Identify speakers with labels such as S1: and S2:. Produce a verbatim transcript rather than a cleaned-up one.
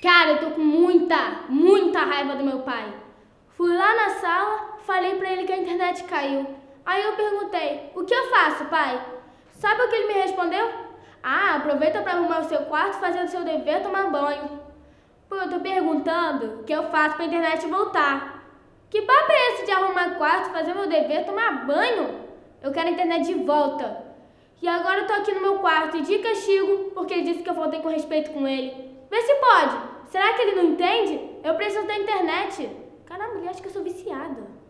S1: Cara, eu tô com muita, muita raiva do meu pai. Fui lá na sala, falei pra ele que a internet caiu. Aí eu perguntei, o que eu faço, pai? Sabe o que ele me respondeu? Ah, aproveita pra arrumar o seu quarto, fazer o seu dever, tomar banho. Pô, eu tô perguntando o que eu faço pra internet voltar. Que papo é esse de arrumar quarto, fazer meu dever, tomar banho? Eu quero a internet de volta. E agora eu tô aqui no meu quarto e de castigo porque ele disse que eu faltei com respeito com ele. Vê se pode. Será que ele não entende? Eu preciso da internet. Caramba, ele acha que eu sou viciada.